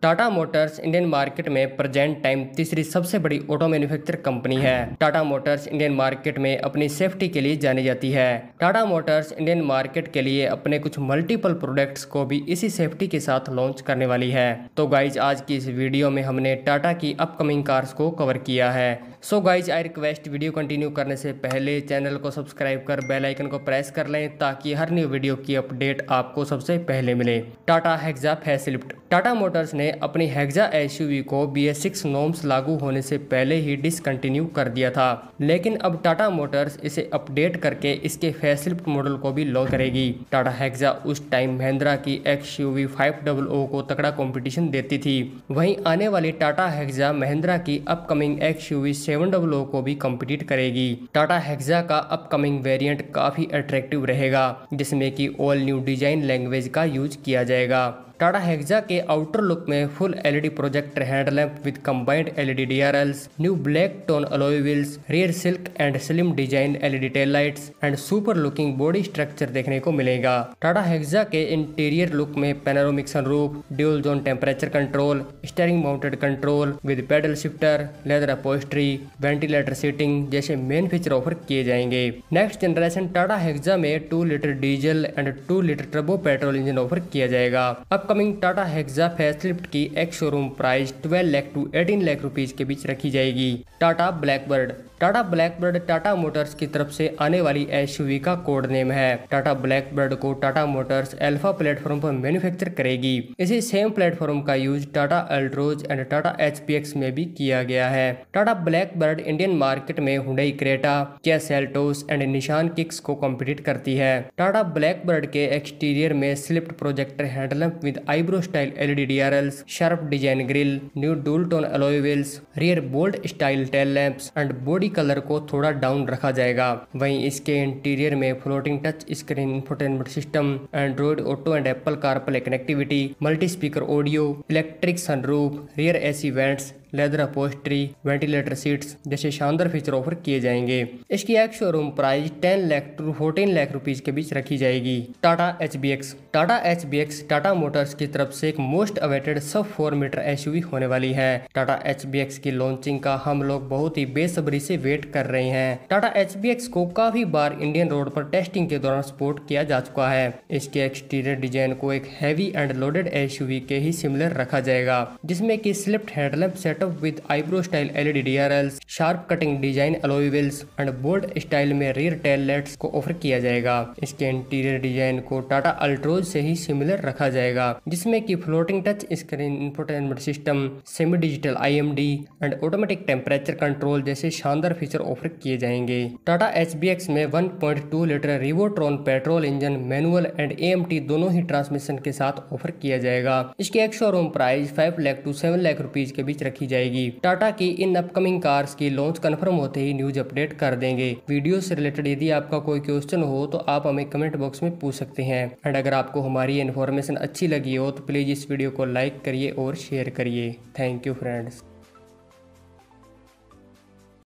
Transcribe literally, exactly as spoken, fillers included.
Tata Motors Indian market में present time तीसरी सबसे बड़ी ऑटो मैन्युफैक्चर कंपनी है। टाटा मोटर्स इंडियन मार्केट में अपनी सेफ्टी के लिए जानी जाती है। टाटा मोटर्स इंडियन मार्केट के लिए अपने कुछ मल्टीपल प्रोडक्ट्स को भी इसी सेफ्टी के साथ लॉन्च करने वाली है। तो गाइज आज की इस वीडियो में हमने टाटा की अपकमिंग कार्स को कवर किया है। So guys I request video continue करने से पहले चैनल को सब्सक्राइब कर बेल आइकन को प्रेस कर लें ताकि हर न्यू वीडियो की अपडेट आपको सबसे पहले मिले। Tata Hexa facelift. Tata Motors ने अपनी हेक्सा एसयूवी को बी एस सिक्स नॉर्म्स लागू होने से पहले ही डिसकंटिन्यू कर दिया था, लेकिन अब टाटा मोटर्स इसे अपडेट करके इसके फेसलिफ्ट मॉडल को भी लॉन्च करेगी। टाटा हेक्सा उस टाइम महिंद्रा की एक्सयूवी फाइव हंड्रेड को तगड़ा कंपटीशन देती थी। वहीं आने वाली टाटा हेक्सा महिंद्रा की अपकमिंग एक्सयूवी सेवन हंड्रेड को भी कम्पीट करेगी। टाटा हेक्सा का अपकमिंग वेरिएंट काफी अट्रैक्टिव रहेगा, जिसमें कि ऑल न्यू डिजाइन लैंग्वेज का यूज किया जाएगा। टाटा हेक्सा के आउटर लुक में full LED projector headlamp with combined LED DRLs, new black tone alloy wheels, rear silk and slim design LED tail lights and super looking body structure देखने को मिलेगा। Tata Hexa के interior look में panoramic sunroof, dual zone temperature control, steering mounted control with paddle shifter, leather upholstery, ventilator seating जैसे main feature offer किए जाएंगे। Next generation Tata Hexa में two litre diesel and two litre turbo petrol engine offer किया जाएगा। Upcoming Tata Hexa facelift की एक showroom price twelve lakh to eighteen lakh rupees के बीच रखी जाएगी। Tata Blackbird. Tata Blackbird Tata Motors की तरफ से आने वाली एसयूवी का कोड नेम है। टाटा ब्लैकबर्ड को टाटा मोटर्स अल्फा प्लेटफॉर्म पर मैन्युफैक्चर करेगी। इसी सेम प्लेटफॉर्म का use Tata Altroz and Tata HPX में भी किया गया है। टाटा ब्लैकबर्ड इंडियन मार्केट में Hyundai Creta, Kia Seltos and Nissan Kicks को कॉम्पिट करती है। टाटा ब्लैकबर्ड के एक्सटीरियर में slipped projector handlamp with eyebrow style LED DRLs, sharp design grille, new dual tone alloy wheels, rear bolt style tail lamps and body colour को थोड़ा down रखा जाएगा। वहीं इसके इंटीरियर में floating touch screen infotainment system, Android auto and Apple CarPlay connectivity, multi speaker audio, electric sunroof, rear AC vents, leather upholstery, ventilator seats जैसे शानदार feature offer किए जाएंगे। इसकी एक showroom price ten lakh to fourteen lakh rupees के बीच रखी जाएगी। Tata HBX. Tata HBX Tata Motors की तरफ से एक most awaited sub four metre SUV होने वाली है। टाटा एचबीएक्स की लॉन्चिंग का हम लोग बहुत ही बेसब्री से वेट कर रहे हैं। टाटा एचबीएक्स को काफी बार इंडियन रोड पर टेस्टिंग के दौरान सपोर्ट किया जा चुका है। इसके एक्सटीरियर डिजाइन को एक हैवी एंड लोडेड एसयूवी के ही सिमिलर रखा जाएगा, जिसमें की slipped headlamp setup with eyebrow style L E D D R Ls, sharp cutting design alloy wheels and bold style में rear tail lights को ऑफर किया जाएगा। इसके इंटीरियर डिजाइन को टाटा अल्ट्रोज से ही सिमिलर रखा जाएगा, जिसमें कि floating touch screen infotainment system, semi digital I M D and automatic temperature control जैसे शानदार फीचर ऑफर किए जाएंगे। टाटा एचबीएक्स में one point two litre Revotron petrol engine manual and A M T दोनों ही ट्रांसमिशन के साथ ऑफर किया जाएगा। इसकी एक showroom price five lakh to seven lakh rupees के बीच रखी जाएगी। टाटा की इन अपकमिंग कार्स की लॉन्च कंफर्म होते ही न्यूज अपडेट कर देंगे। वीडियो से रिलेटेड यदि आपका कोई क्वेश्चन हो तो आप हमें कमेंट बॉक्स में पूछ सकते हैं। एंड अगर आपको हमारी इन्फॉर्मेशन अच्छी लगी हो तो प्लीज इस वीडियो को लाइक करिए और शेयर करिए। Thank you friends.